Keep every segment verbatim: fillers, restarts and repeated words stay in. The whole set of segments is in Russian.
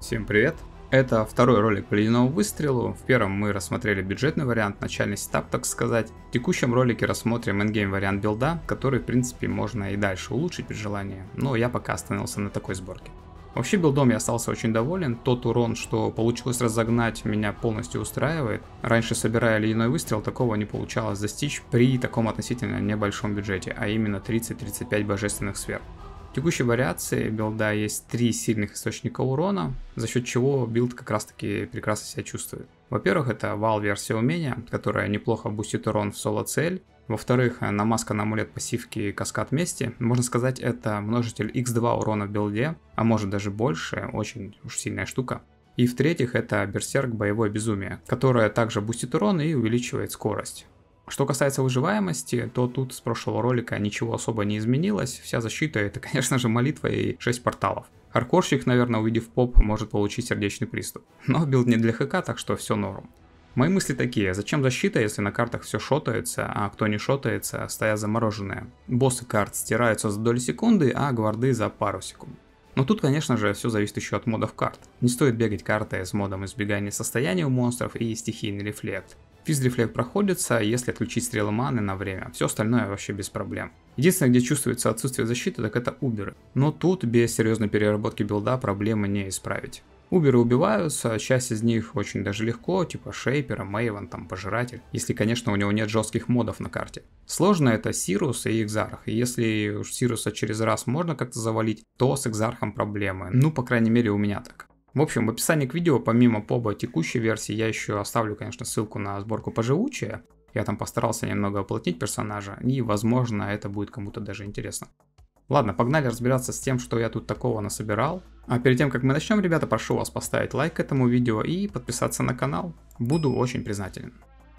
Всем привет! Это второй ролик по ледяному выстрелу. В первом мы рассмотрели бюджетный вариант, начальный сетап, так сказать. В текущем ролике рассмотрим эндгейм вариант билда, который в принципе можно и дальше улучшить при желании, но я пока остановился на такой сборке. Вообще билдом я остался очень доволен, тот урон, что получилось разогнать, меня полностью устраивает. Раньше, собирая ледяной выстрел, такого не получалось достичь при таком относительно небольшом бюджете, а именно тридцать-тридцать пять божественных сфер. В текущей вариации билда есть три сильных источника урона, за счет чего билд как раз таки прекрасно себя чувствует. Во-первых, это вал версия умения, которая неплохо бустит урон в соло-цель. Во-вторых, намазка на амулет пассивки Каскад Мести. Можно сказать, это множитель икс два урона в билде, а может даже больше, очень уж сильная штука. И в-третьих, это Берсерк Боевое Безумие, которое также бустит урон и увеличивает скорость. Что касается выживаемости, то тут с прошлого ролика ничего особо не изменилось. Вся защита — это, конечно же, молитва и шесть порталов. Хардкорщик, наверное, увидев поп, может получить сердечный приступ. Но билд не для ХК, так что все норм. Мои мысли такие: зачем защита, если на картах все шотается, а кто не шотается, стоят замороженные. Боссы карт стираются за доли секунды, а гварды за пару секунд. Но тут, конечно же, все зависит еще от модов карт. Не стоит бегать картой с модом избегания состояния у монстров и стихийный рефлект. Физрефлект проходится, если отключить стрелы маны на время, все остальное вообще без проблем. Единственное, где чувствуется отсутствие защиты, так это уберы. Но тут без серьезной переработки билда проблемы не исправить. Уберы убиваются, часть из них очень даже легко, типа Шейпера, Мейвен, там Пожиратель, если, конечно, у него нет жестких модов на карте. Сложно это Сирус и Экзарх, и если уж Сируса через раз можно как-то завалить, то с Экзархом проблемы, ну, по крайней мере, у меня так. В общем, в описании к видео, помимо поба текущей версии, я еще оставлю, конечно, ссылку на сборку поживучая. Я там постарался немного оплотнить персонажа, и, возможно, это будет кому-то даже интересно. Ладно, погнали разбираться с тем, что я тут такого насобирал. А перед тем, как мы начнем, ребята, прошу вас поставить лайк к этому видео и подписаться на канал. Буду очень признателен.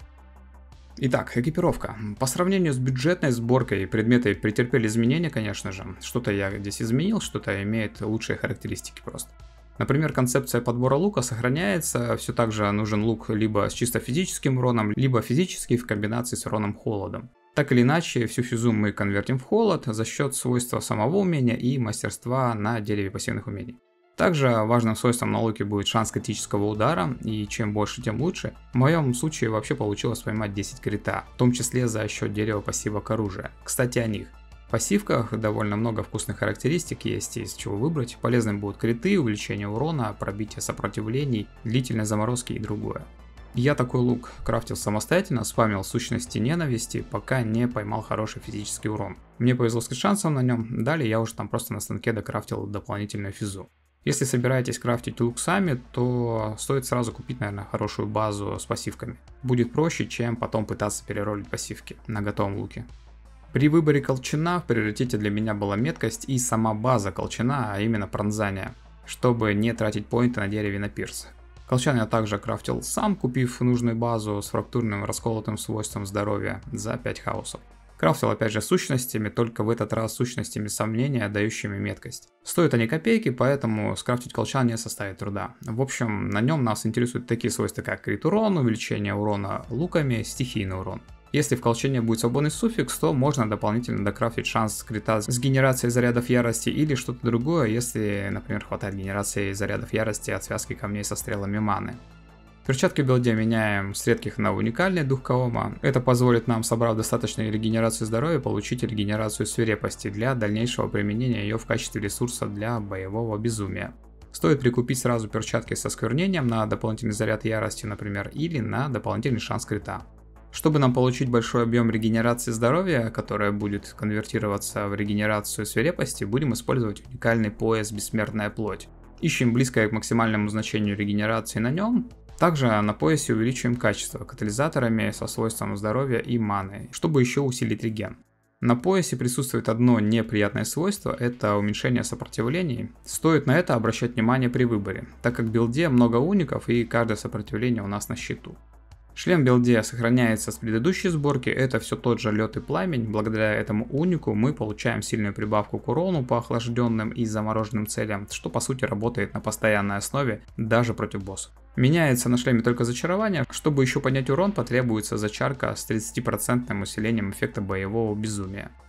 Итак, экипировка. По сравнению с бюджетной сборкой, предметы претерпели изменения, конечно же. Что-то я здесь изменил, что-то имеет лучшие характеристики просто. Например, концепция подбора лука сохраняется, все так же нужен лук либо с чисто физическим уроном, либо физический в комбинации с уроном холодом. Так или иначе, всю физу мы конвертим в холод за счет свойства самого умения и мастерства на дереве пассивных умений. Также важным свойством на луке будет шанс критического удара, и чем больше, тем лучше. В моем случае вообще получилось поймать десять крита, в том числе за счет дерева пассивок оружия. Кстати, о них. В пассивках довольно много вкусных характеристик есть, из чего выбрать. Полезным будут криты, увеличение урона, пробитие сопротивлений, длительной заморозки и другое. Я такой лук крафтил самостоятельно, спамил сущности ненависти, пока не поймал хороший физический урон. Мне повезло с шансом на нем, далее я уже там просто на станке докрафтил дополнительную физу. Если собираетесь крафтить лук сами, то стоит сразу купить, наверное, хорошую базу с пассивками. Будет проще, чем потом пытаться переролить пассивки на готовом луке. При выборе колчана в приоритете для меня была меткость и сама база колчана, а именно пронзание, чтобы не тратить поинты на дереве на пирс. Колчан я также крафтил сам, купив нужную базу с фрактурным расколотым свойством здоровья за пять хаосов. Крафтил опять же сущностями, только в этот раз сущностями сомнения, дающими меткость. Стоят они копейки, поэтому скрафтить колчан не составит труда. В общем, на нем нас интересуют такие свойства, как крит урон, увеличение урона луками, стихийный урон. Если в колчане будет свободный суффикс, то можно дополнительно докрафтить шанс крита с генерацией зарядов ярости или что-то другое, если, например, хватает генерации зарядов ярости от связки камней со стрелами маны. Перчатки в билде меняем с редких на уникальный дух Каома. Это позволит нам, собрав достаточную регенерацию здоровья, получить регенерацию свирепости для дальнейшего применения ее в качестве ресурса для боевого безумия. Стоит прикупить сразу перчатки со осквернением на дополнительный заряд ярости, например, или на дополнительный шанс крита. Чтобы нам получить большой объем регенерации здоровья, которая будет конвертироваться в регенерацию свирепости, будем использовать уникальный пояс Бессмертная Плоть. Ищем близкое к максимальному значению регенерации на нем. Также на поясе увеличиваем качество катализаторами со свойством здоровья и маны, чтобы еще усилить реген. На поясе присутствует одно неприятное свойство, это уменьшение сопротивлений. Стоит на это обращать внимание при выборе, так как в билде много уников и каждое сопротивление у нас на счету. Шлем в билде сохраняется с предыдущей сборки, это все тот же лед и пламень. Благодаря этому унику мы получаем сильную прибавку к урону по охлажденным и замороженным целям, что по сути работает на постоянной основе даже против боссов. Меняется на шлеме только зачарование. Чтобы еще поднять урон, потребуется зачарка с тридцатипроцентным усилением эффекта боевого безумия.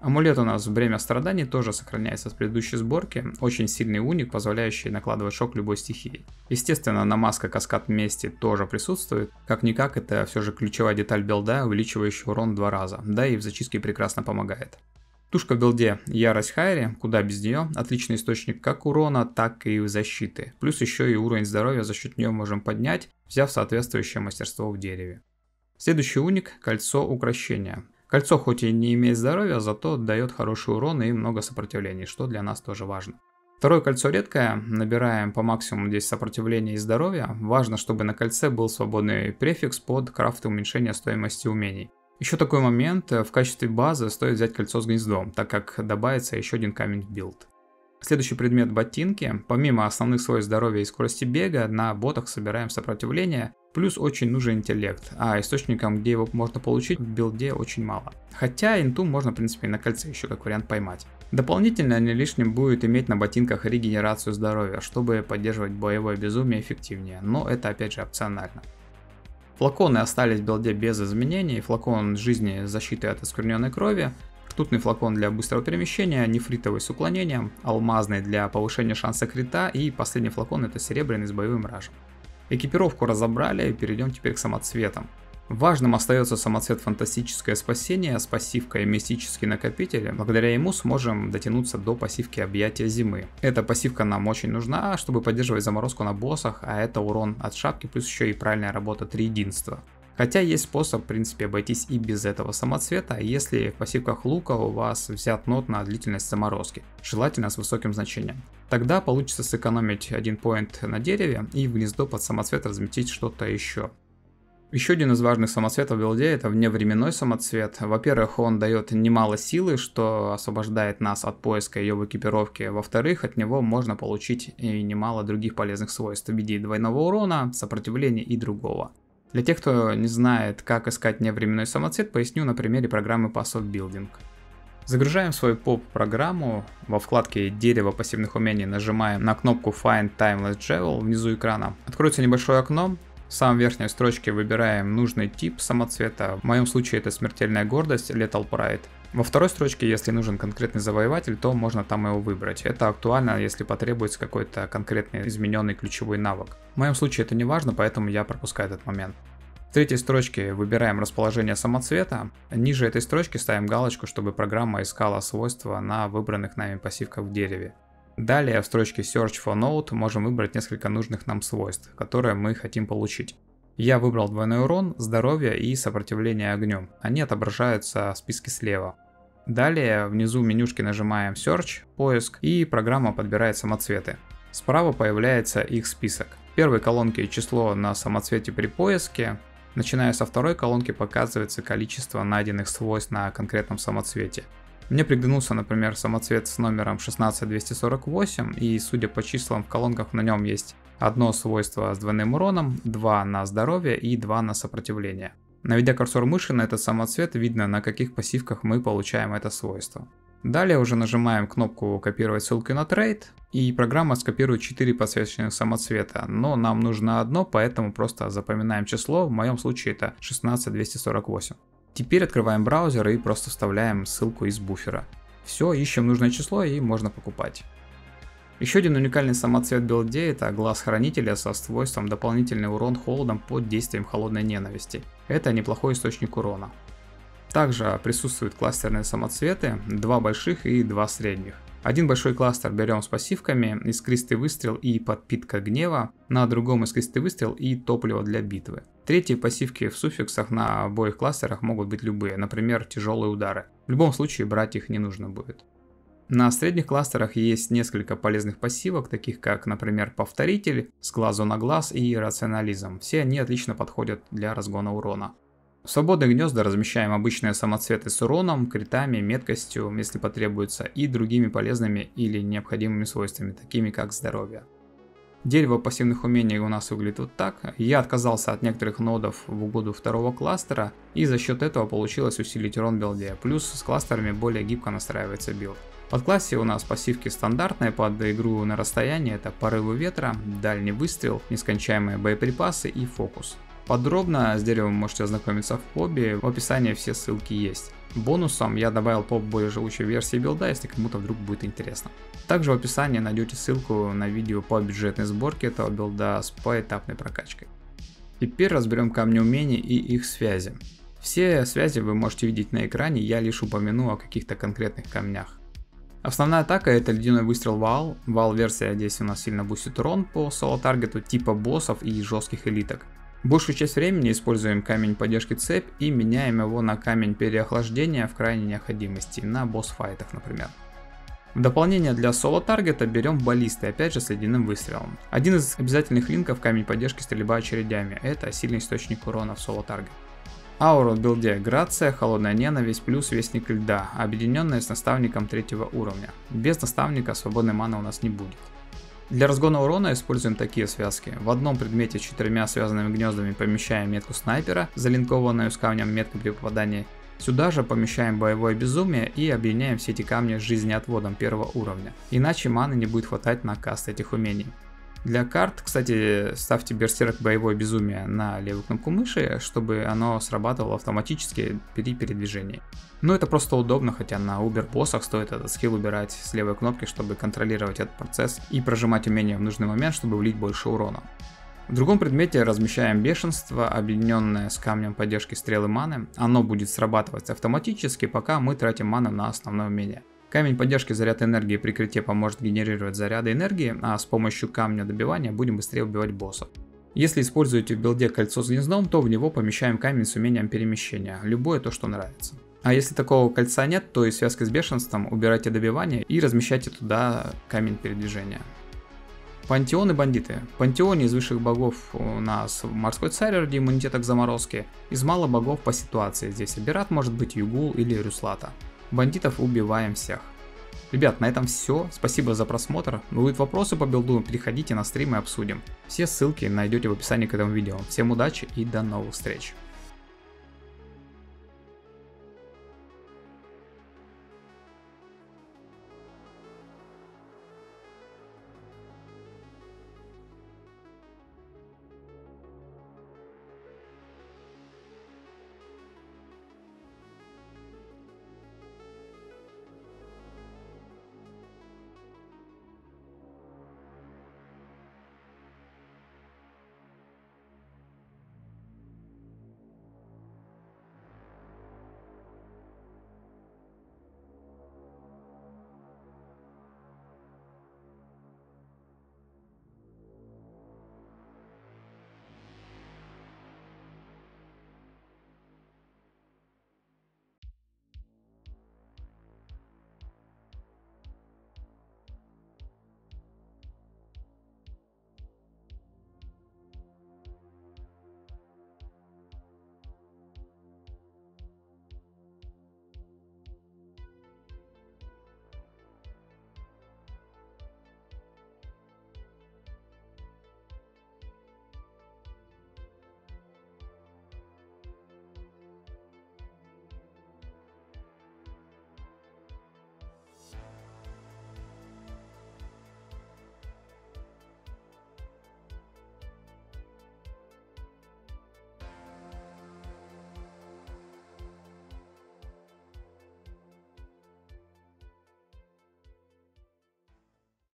Амулет у нас Бремя Страданий тоже сохраняется с предыдущей сборки, очень сильный уник, позволяющий накладывать шок любой стихии. Естественно, намазка Каскад Мести тоже присутствует, как-никак это все же ключевая деталь билда, увеличивающая урон в два раза, да и в зачистке прекрасно помогает. Тушка в билде Ярость Хайри, куда без нее, отличный источник как урона, так и защиты, плюс еще и уровень здоровья за счет нее можем поднять, взяв соответствующее мастерство в дереве. Следующий уник – Кольцо Укрощения. Кольцо хоть и не имеет здоровья, зато дает хороший урон и много сопротивлений, что для нас тоже важно. Второе кольцо редкое, набираем по максимуму здесь сопротивления и здоровья. Важно, чтобы на кольце был свободный префикс под крафт и уменьшение стоимости умений. Еще такой момент, в качестве базы стоит взять кольцо с гнездом, так как добавится еще один камень в билд. Следующий предмет – ботинки. Помимо основных свойств здоровья и скорости бега, на ботах собираем сопротивление, плюс очень нужен интеллект, а источником, где его можно получить, в билде очень мало. Хотя инту можно, в принципе, и на кольце еще как вариант поймать. Дополнительно не лишним будет иметь на ботинках регенерацию здоровья, чтобы поддерживать боевое безумие эффективнее, но это опять же опционально. Флаконы остались в билде без изменений, флакон жизни защиты от оскверненной крови, ртутный флакон для быстрого перемещения, нефритовый с уклонением, алмазный для повышения шанса крита и последний флакон это серебряный с боевым ражем. Экипировку разобрали и перейдем теперь к самоцветам. Важным остается самоцвет Фантастическое Спасение с пассивкой Мистический Накопитель. Благодаря ему сможем дотянуться до пассивки Объятия Зимы. Эта пассивка нам очень нужна, чтобы поддерживать заморозку на боссах, а это урон от шапки, плюс еще и правильная работа триединства. Хотя есть способ, в принципе, обойтись и без этого самоцвета, если в пассивках лука у вас взят нот на длительность заморозки, желательно с высоким значением. Тогда получится сэкономить один поинт на дереве и в гнездо под самоцвет разместить что-то еще. Еще один из важных самоцветов в билде это вневременной самоцвет. Во-первых, он дает немало силы, что освобождает нас от поиска ее в экипировке. Во-вторых, от него можно получить и немало других полезных свойств в виде двойного урона, сопротивления и другого. Для тех, кто не знает, как искать вневременной самоцвет, поясню на примере программы Passive Building. Загружаем свою поп-программу, во вкладке «Дерево пассивных умений» нажимаем на кнопку Find Timeless Jewel внизу экрана. Откроется небольшое окно. В самой верхней строчке выбираем нужный тип самоцвета, в моем случае это смертельная гордость, Lethal Pride. Во второй строчке, если нужен конкретный завоеватель, то можно там его выбрать. Это актуально, если потребуется какой-то конкретный измененный ключевой навык. В моем случае это не важно, поэтому я пропускаю этот момент. В третьей строчке выбираем расположение самоцвета. Ниже этой строчки ставим галочку, чтобы программа искала свойства на выбранных нами пассивках в дереве. Далее в строчке Search for Node можем выбрать несколько нужных нам свойств, которые мы хотим получить. Я выбрал двойной урон, здоровье и сопротивление огню. Они отображаются в списке слева. Далее внизу менюшки нажимаем Search, поиск, и программа подбирает самоцветы. Справа появляется их список. В первой колонке число на самоцвете при поиске. Начиная со второй колонки показывается количество найденных свойств на конкретном самоцвете. Мне приглянулся, например, самоцвет с номером шестнадцать двести сорок восемь, и судя по числам в колонках на нем есть одно свойство с двойным уроном, два на здоровье и два на сопротивление. Наведя курсор мыши на этот самоцвет, видно, на каких пассивках мы получаем это свойство. Далее уже нажимаем кнопку «Копировать ссылки на трейд», и программа скопирует четыре подсвеченных самоцвета, но нам нужно одно, поэтому просто запоминаем число, в моем случае это шестнадцать двести сорок восемь. Теперь открываем браузер и просто вставляем ссылку из буфера. Все, ищем нужное число и можно покупать. Еще один уникальный самоцвет в билде это глаз хранителя со свойством дополнительный урон холодом под действием холодной ненависти. Это неплохой источник урона. Также присутствуют кластерные самоцветы, два больших и два средних. Один большой кластер берем с пассивками «Искристый выстрел» и «Подпитка гнева», на другом «Искристый выстрел» и «Топливо для битвы». Третьи пассивки в суффиксах на обоих кластерах могут быть любые, например, «Тяжелые удары». В любом случае брать их не нужно будет. На средних кластерах есть несколько полезных пассивок, таких как, например, «Повторитель», «С глазу на глаз» и «Рационализм». Все они отлично подходят для разгона урона. В свободные гнезда размещаем обычные самоцветы с уроном, критами, меткостью, если потребуется, и другими полезными или необходимыми свойствами, такими как здоровье. Дерево пассивных умений у нас выглядит вот так. Я отказался от некоторых нодов в угоду второго кластера, и за счет этого получилось усилить урон в билде, плюс с кластерами более гибко настраивается билд. Под классе у нас пассивки стандартные под игру на расстоянии, это порывы ветра, дальний выстрел, нескончаемые боеприпасы и фокус. Подробно с деревом можете ознакомиться в пабе, в описании все ссылки есть. Бонусом я добавил поп более живучей версии билда, если кому-то вдруг будет интересно. Также в описании найдете ссылку на видео по бюджетной сборке этого билда с поэтапной прокачкой. Теперь разберем камни умений и их связи. Все связи вы можете видеть на экране, я лишь упомяну о каких-то конкретных камнях. Основная атака — это ледяной выстрел вал. Вал версия здесь у нас сильно бустит урон по соло-таргету типа боссов и жестких элиток. Большую часть времени используем камень поддержки цепь и меняем его на камень переохлаждения в крайней необходимости, на босс-файтах, например. В дополнение для соло-таргета берем баллисты, опять же с ледяным выстрелом. Один из обязательных линков камень поддержки стрельба очередями, это сильный источник урона в соло-таргет. Аура в билде Грация, Холодная ненависть плюс Вестник льда, объединенная с наставником третьего уровня. Без наставника свободной маны у нас не будет. Для разгона урона используем такие связки. В одном предмете с четырьмя связанными гнездами помещаем метку снайпера, залинкованную с камнем меткой при попадании. Сюда же помещаем боевое безумие и объединяем все эти камни с жизнеотводом первого уровня. Иначе маны не будет хватать на каст этих умений. Для карт, кстати, ставьте берсерк боевое безумие на левую кнопку мыши, чтобы оно срабатывало автоматически при передвижении. Но это просто удобно, хотя на убер боссах стоит этот скилл убирать с левой кнопки, чтобы контролировать этот процесс и прожимать умение в нужный момент, чтобы влить больше урона. В другом предмете размещаем бешенство, объединенное с камнем поддержки стрелы маны. Оно будет срабатывать автоматически, пока мы тратим ману на основное умение. Камень поддержки заряд энергии прикрытия поможет генерировать заряды энергии, а с помощью камня добивания будем быстрее убивать боссов. Если используете в билде кольцо с гнездом, то в него помещаем камень с умением перемещения, любое то, что нравится. А если такого кольца нет, то и связкой с бешенством убирайте добивание и размещайте туда камень передвижения. Пантеон и бандиты. В пантеоне из высших богов у нас морской царь ради иммунитета к заморозке, из мало богов по ситуации, здесь Аберат может быть Югул или Рюслата. Бандитов убиваем всех. Ребят, на этом все. Спасибо за просмотр. Будут вопросы по билду, переходите на стрим и обсудим. Все ссылки найдете в описании к этому видео. Всем удачи и до новых встреч.